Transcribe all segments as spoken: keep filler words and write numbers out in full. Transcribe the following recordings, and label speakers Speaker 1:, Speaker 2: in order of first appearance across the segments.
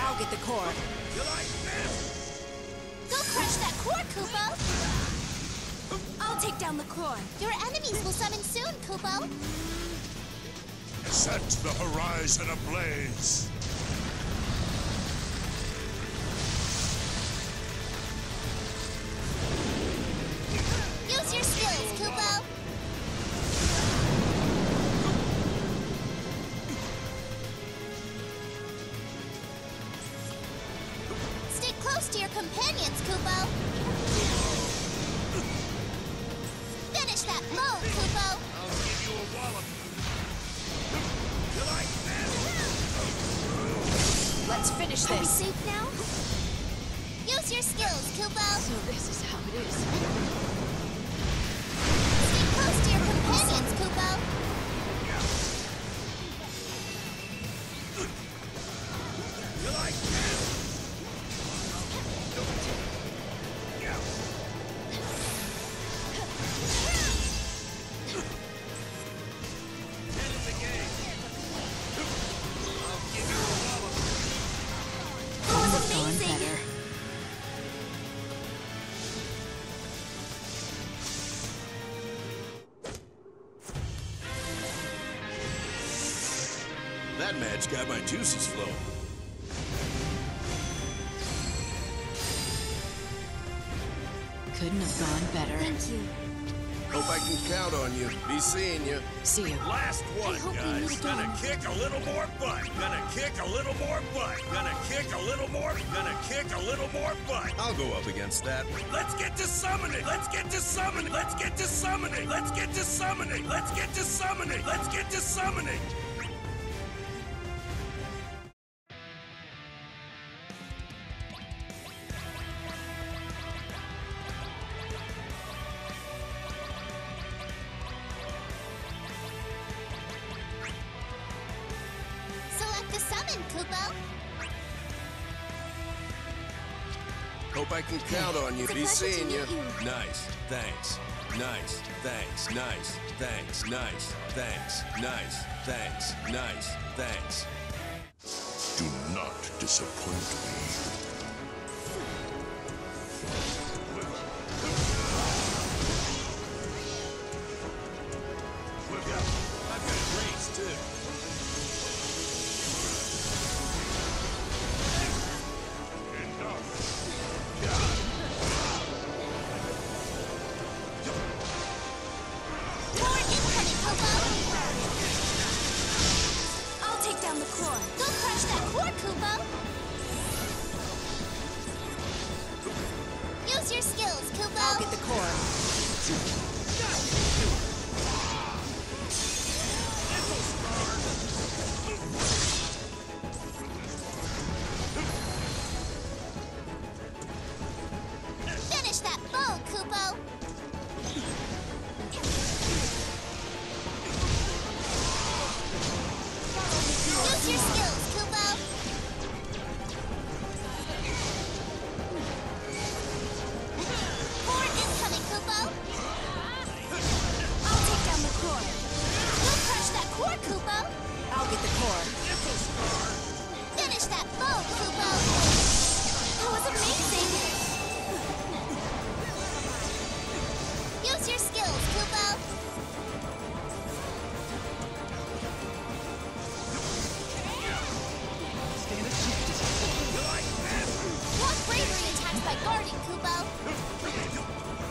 Speaker 1: I'll get the core.
Speaker 2: You like this?
Speaker 3: Go crush that core, Kupo!
Speaker 1: I'll take down the core.
Speaker 3: Your enemies will summon soon, Kupo!
Speaker 2: Set the horizon ablaze.
Speaker 3: Use your skills, Kupo! Stay close to your companions, Kupo! Finish that blow, Kupo!
Speaker 2: I'll give you a wallop. You like this?
Speaker 1: Let's finish
Speaker 3: Are we
Speaker 1: this.
Speaker 3: safe now? Use your skills, Kupo!
Speaker 1: So this is how it is.
Speaker 3: Stay close to your companions, Kupo!
Speaker 2: You like this? Get in the game. I'll give you a wallop.
Speaker 3: That was
Speaker 1: Gone
Speaker 3: amazing!
Speaker 1: better.
Speaker 2: That match got my juices flowing.
Speaker 1: Couldn't have gone better.
Speaker 3: Thank you.
Speaker 2: Hope I can count on you. Be seeing you.
Speaker 1: See you.
Speaker 2: Last one,
Speaker 3: hope we
Speaker 2: guys.
Speaker 3: meet
Speaker 2: Gonna
Speaker 3: again.
Speaker 2: kick a little more butt. Gonna kick a little more butt. Gonna kick a little more. Gonna kick a little more butt. I'll go up against that. Let's get to summoning. Let's get to summoning. Let's get to summoning. Let's get to summoning. Let's get to summoning. Let's get to summoning.
Speaker 3: Select the summon, Kupo!
Speaker 2: Hope I can count on you.
Speaker 3: It's a
Speaker 2: Be
Speaker 3: pleasure to
Speaker 2: seeing you.
Speaker 3: meet you.
Speaker 2: Nice. Thanks. Nice. Thanks. Nice. Thanks. Nice. Thanks. Nice. Thanks. Nice. Thanks. Do not disappoint me. I've got grace too.
Speaker 3: More incoming, Kupo!
Speaker 1: I'll take down the core.
Speaker 3: Go crush that core, Kupo! Use your skills, Kupo!
Speaker 1: I'll get the core.
Speaker 3: Finish that bow, Kupo! Use your skills, Kupo! More incoming, Kupo!
Speaker 1: I'll take down the core.
Speaker 3: Go crush that core, Kupo!
Speaker 1: I'll get the core.
Speaker 3: Finish that bow, Kupo! That was amazing! Use your skills, Kupo! More bravery attacks by guarding, Kupo!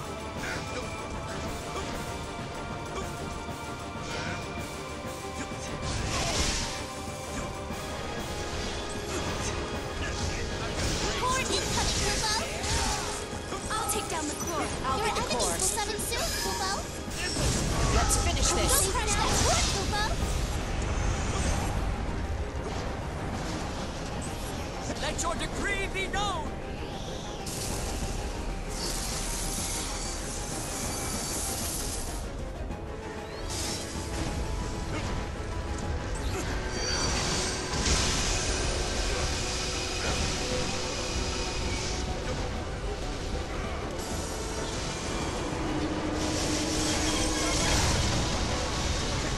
Speaker 3: More incoming, Kupo!
Speaker 1: I'll take down the core. I'll
Speaker 3: Your
Speaker 1: get the
Speaker 3: enemies
Speaker 1: core.
Speaker 3: will summon soon, Kupo!
Speaker 1: Let's finish
Speaker 3: Go
Speaker 1: this.
Speaker 3: crush that core, Kupo!
Speaker 4: Let your decree be known!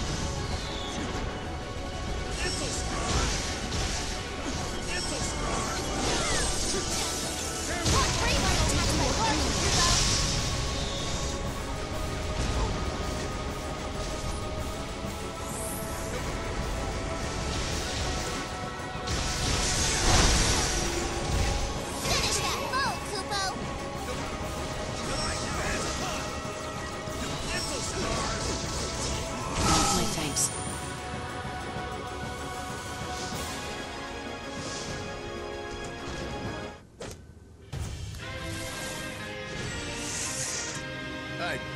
Speaker 2: This'll scar. This'll scar.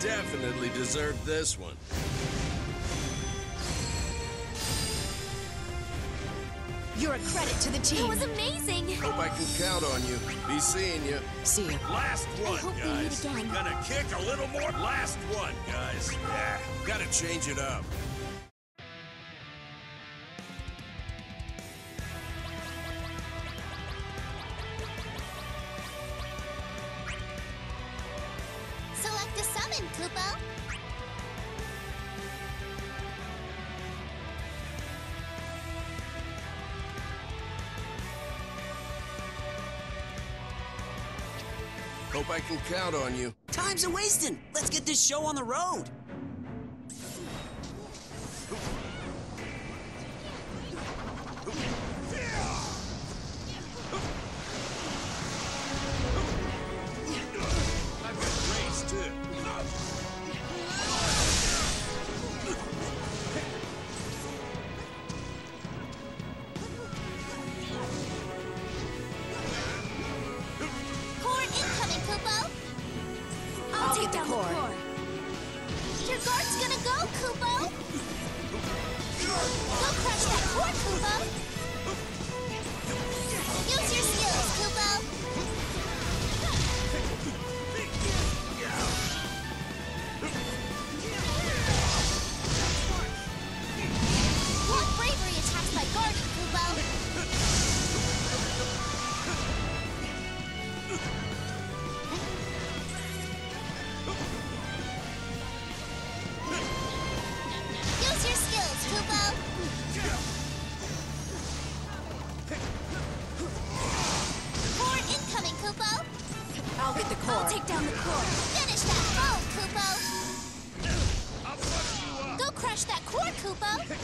Speaker 2: definitely deserved this one.
Speaker 1: You're a credit to the
Speaker 3: That
Speaker 1: team.
Speaker 3: was amazing.
Speaker 2: Hope I can count on you. Be seeing you.
Speaker 1: See ya.
Speaker 2: Last one,
Speaker 3: hope we meet
Speaker 2: guys.
Speaker 3: again.
Speaker 2: Gonna kick a little more. Last one, guys. Yeah, gotta change it up.
Speaker 3: Select a summon, Kupo.
Speaker 2: Hope I can count on you.
Speaker 5: Time's a wasting. Let's get this show on the road.
Speaker 2: I've got race too.
Speaker 3: Core incoming, Kupo.
Speaker 1: I'll
Speaker 3: I'll
Speaker 1: take
Speaker 3: take
Speaker 1: the
Speaker 3: down the
Speaker 1: core.
Speaker 3: core. Your guard's gonna go, Kupo. Go crush that core, Kupo. Use your skills, Kupo. Block bravery attacks by guarding, Kupo. Use your skills, Kupo. Core incoming, Kupo.
Speaker 1: I'll get the core.
Speaker 3: I'll take down the core. Finish that foe, Kupo.
Speaker 2: I'll fuck you up.
Speaker 3: Go crush that core, Kupo.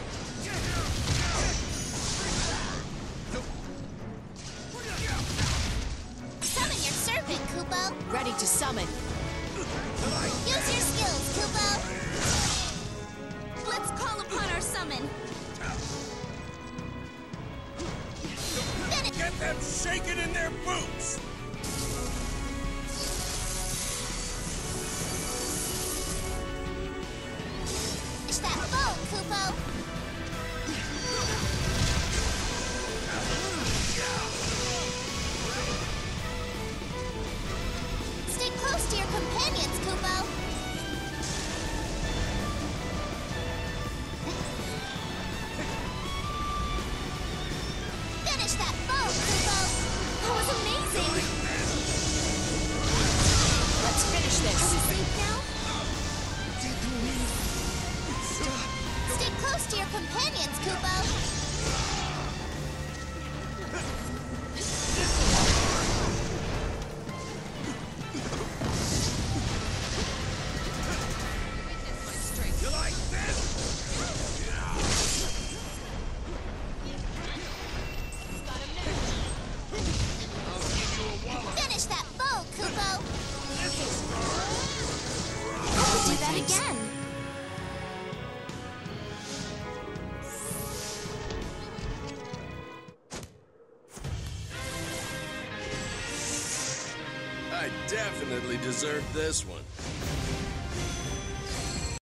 Speaker 3: Summon your servant, Kupo.
Speaker 1: Ready to summon.
Speaker 3: Use your skills, Kupo. Let's call upon our summon. Finish.
Speaker 2: Get them shaking in their boots.
Speaker 3: Finish that foe, Kupo. Stay close to your companions, Kupo. Finish that foe, Kupo. That was amazing.
Speaker 1: Let's finish
Speaker 3: Are we
Speaker 1: this.
Speaker 3: safe now? Stay close to your companions, Kupo.
Speaker 2: You like this? I'll give you a wallop.
Speaker 3: Finish that foe, Kupo.
Speaker 1: I'll
Speaker 3: Do that again.
Speaker 2: I definitely deserved this one.